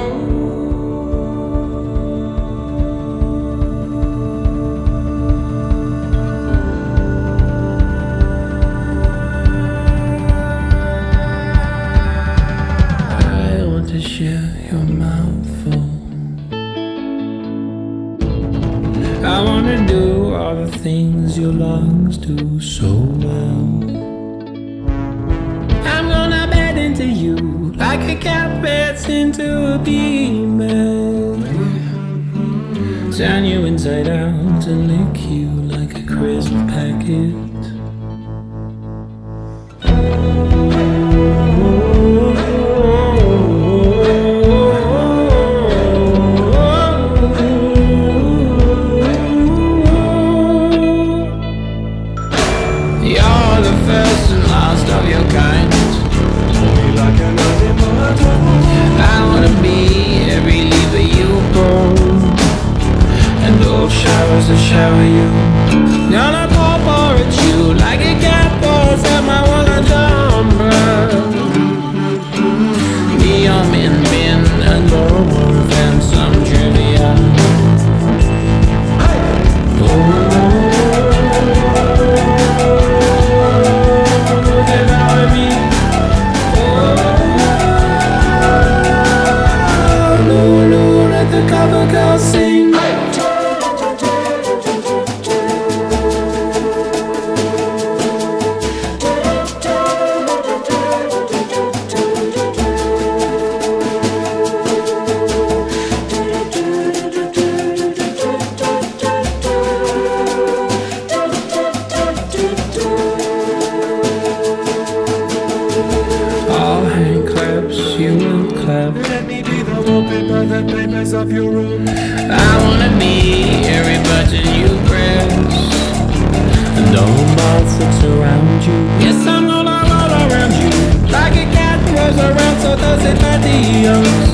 Share your mouthful. I wanna do all the things your lungs do so well. I'm gonna bed into you like a cat beds into a female. Turn you inside out and lick you like a crisp packet. You're the first and last of your kind. I wanna be every leaf that you pull, and all showers that shower you. Gonna pour at you like a cat pours at my wallet umbrella. Be your min and lower than some trivia. You will clap. Let me be the wallpaper that papers up your room. I wanna be every button you press, and all the mouths that surround you. Yes, I'm gonna roll around you like a cat rolls around, so does it my dear.